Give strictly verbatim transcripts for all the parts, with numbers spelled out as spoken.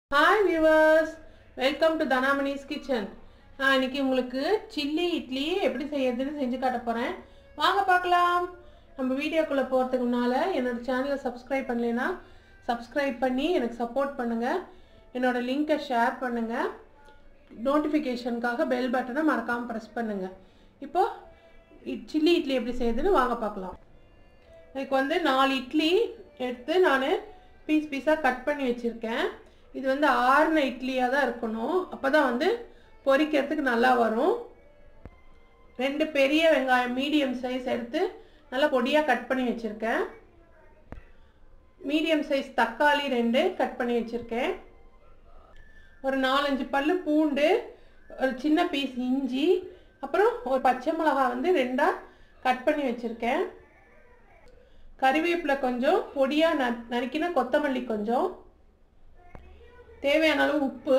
Hi viewers, welcome to Dhanamani's kitchen. நான் இன்னைக்கு உங்களுக்கு சில்லி இட்லி எப்படி செய்யறதுன்னு செஞ்சு காட்ட போறேன். வாங்க பார்க்கலாம். நம்ம வீடியோக்குள்ள போறதுக்கு முன்னால என்னோட சேனலை சப்ஸ்கிரைப் பண்ணலைனா சப்ஸ்கிரைப் பண்ணி எனக்கு சப்போர்ட் பண்ணுங்க. என்னோட லிங்கை ஷேர் பண்ணுங்க. நோட்டிஃபிகேஷனுக்காக பெல் பட்டனை மறக்காம பிரஸ் பண்ணுங்க. இப்போ சில்லி இட்லி எப்படி செய்யறதுன்னு வாங்க பார்க்கலாம். இதுக்கு வந்து நாலு இட்லி எடுத்து நான் பீஸ் பீஸா கட் பண்ணி வச்சிருக்கேன். இது வந்து ஆறுன இட்லியா தான் இருக்கணும். அப்பதான் வந்து பொரிக்கிறதுக்கு நல்லா வரும். ரெண்டு பெரிய வெங்காயம் மீடியம் சைஸ் எடுத்து நல்லா பொடியா கட் பண்ணி வச்சிருக்கேன். மீடியம் சைஸ் தக்காளி ரெண்டு கட் பண்ணி வச்சிருக்கேன். ஒரு நாலஞ்சு பல்லு பூண்டு, ஒரு சின்ன பீஸ் இஞ்சி, அப்புறம் ஒரு பச்சை மிளகாய் வந்து ரெண்டா கட் பண்ணி வச்சிருக்கேன். கறிவேப்பிலை கொஞ்சம், பொடியா நறுக்கின கொத்தமல்லி கொஞ்சம், தேவையான அளவு உப்பு,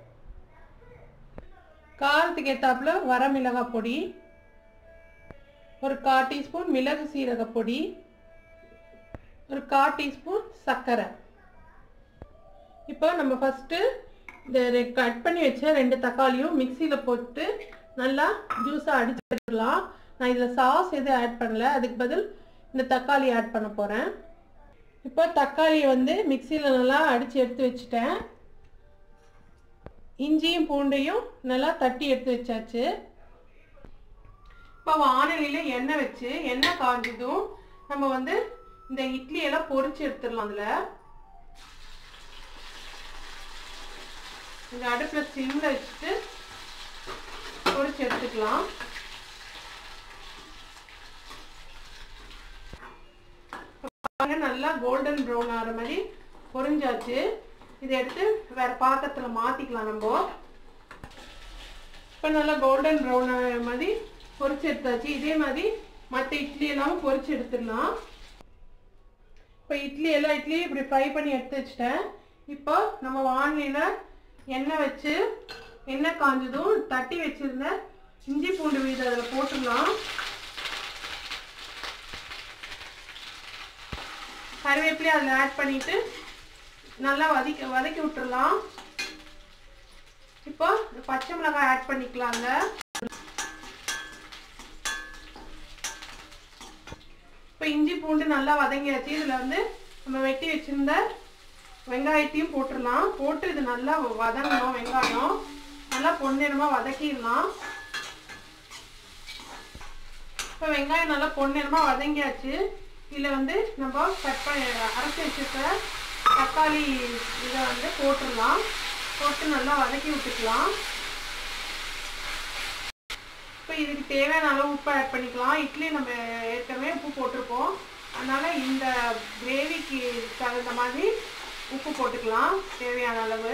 காரத்துக்கு ஏத்தாப்புல வரமிளகாய் பொடி, ஒரு கால் டீஸ்பூன் மிளகு சீரக பொடி, ஒரு கால் டீஸ்பூன் சர்க்கரை. இப்போ நம்ம ஃபர்ஸ்ட் இந்த கட் பண்ணி வச்ச ரெண்டு தக்காளியும் மிக்சியில் போட்டு நல்லா ஜூஸாக அடிச்சு வச்சுக்கலாம். நான் இதில் சாஸ் எதுவும் ஆட் பண்ணல, அதுக்கு பதில் இந்த தக்காளி ஆட் பண்ண போகிறேன். இப்போ தக்காளியை வந்து மிக்சியில் நல்லா அடித்து எடுத்து வச்சுட்டேன். இஞ்சியும் பூண்டையும் நல்லா தட்டி எடுத்து வச்சாச்சு. இப்போ வானலியில் எண்ணெய் வச்சு எண்ணெய் காஞ்சதும் நம்ம வந்து இந்த இட்லி எல்லாம் பொரிச்சு எடுத்துடலாம். அதில் இந்த அடுப்பில் சிம்மில் வச்சுட்டு பொரிச்சு எடுத்துக்கலாம். நல்லா கோல்டன் ப்ரௌன் ஆகிற மாதிரி பொரிஞ்சாச்சு. இதை எடுத்து வேற பாத்திரத்தில் மாற்றிக்கலாம். நம்ம இப்போ நல்லா கோல்டன் ப்ரௌன் ஆகிற மாதிரி பொரிச்சு எடுத்தாச்சு. இதே மாதிரி மற்ற இட்லி எல்லாமும் பொரிச்சு எடுத்துடலாம். இப்போ இட்லி எல்லா இட்லியும் இப்படி ஃப்ரை பண்ணி எடுத்து வச்சுட்டேன். இப்போ நம்ம வானிலையில் எண்ணெய் வச்சு எண்ணெய் காஞ்சதும் தட்டி வச்சிருந்த இஞ்சி பூண்டு விழுது அதில் போட்டுடலாம். கறிவேப்பிலையும் அதில் ஆட் பண்ணிட்டு நல்லா வதக்கி வதக்கி விட்டுறலாம். இப்போ பச்சை மிளகாய் ஆட் பண்ணிக்கலாங்க. இப்போ இஞ்சி பூண்டு நல்லா வதங்கியாச்சு. இதில் வந்து நம்ம வெட்டி வச்சிருந்த வெங்காயத்தையும் போட்டுடலாம். போட்டு இது நல்லா வதங்கணும். வெங்காயம் நல்லா பொன்னிறமாக வதக்கிடலாம். இப்போ வெங்காயம் நல்லா பொன்னிறமாக வதங்கியாச்சு. இதில் வந்து நம்ம கட் பண்ணி அரைச்சி வச்சுருக்க தக்காளி இதை வந்து போட்டுடலாம். போட்டு நல்லா வதக்கி விட்டுக்கலாம். இப்போ இதுக்கு தேவையான அளவு உப்பு ஆட் பண்ணிக்கலாம். இட்லி நம்ம ஏற்கனவே உப்பு போட்டிருக்கோம், அதனால் இந்த கிரேவிக்கு தகுந்த மாதிரி உப்பு போட்டுக்கலாம் தேவையான அளவு.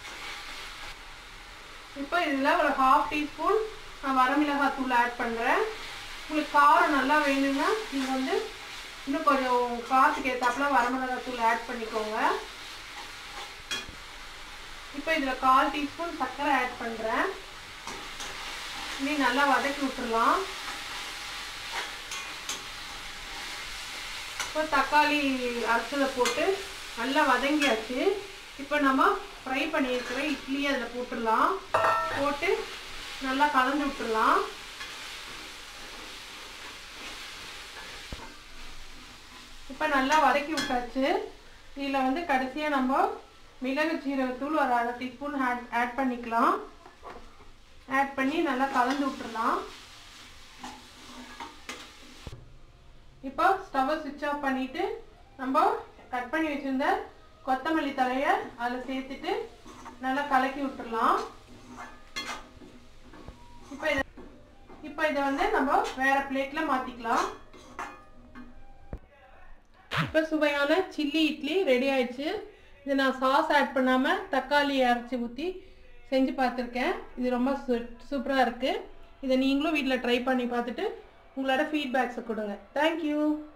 இப்போ இதில் ஒரு ஹாஃப் டீஸ்பூன் நான் வரமிளகாய் தூள் ஆட் பண்ணுறேன். உங்களுக்கு காரம் நல்லா வேணும்னா நீங்கள் வந்து இன்னும் கொஞ்சம் காரத்துக்கு ஏற்றாப்புல வரமிளகாய் தூள் ஆட் பண்ணிக்கோங்க. இப்போ இதில் கால் டீஸ்பூன் சர்க்கரை ஆட் பண்ணுறேன். இனி நல்லா வதக்கி விட்டுடலாம். இப்போ தக்காளி அரைச்சதை போட்டு நல்லா வதங்கியாச்சு. இப்போ நம்ம ஃப்ரை பண்ணியிருக்கிற இட்லியை அதில் போட்டுடலாம். போட்டு நல்லா கலந்து விட்டுடலாம். இப்போ நல்லா வதக்கி விட்டாச்சு. இதில் வந்து கடைசியாக நம்ம மிளகு சீரகத்தூள் ஒரு அரை டீஸ்பூன் ஆட் ஆட் பண்ணிக்கலாம். ஆட் பண்ணி நல்லா கலந்து விட்டுடலாம். இப்போ ஸ்டவ்வை சுவிட்ச் ஆஃப் பண்ணிவிட்டு நம்ம கட் பண்ணி வச்சுருந்த கொத்தமல்லி தழையை அதில் சேர்த்துட்டு நல்லா கலக்கி விட்டுடலாம். இப்போ இதை இப்போ இதை வந்து நம்ம வேறு பிளேட்டில் மாற்றிக்கலாம். இப்போ சுவையான சில்லி இட்லி ரெடி ஆயிடுச்சு. இது நான் சாஸ் ஆட் பண்ணாமல் தக்காளி அரைச்சி ஊற்றி செஞ்சு பார்த்துருக்கேன். இது ரொம்ப சூ சூப்பராக இருக்குது. இதை நீங்களும் வீட்டில் ட்ரை பண்ணி பார்த்துட்டு உங்களோட ஃபீட்பேக்ஸை கொடுங்க. தேங்க்யூ.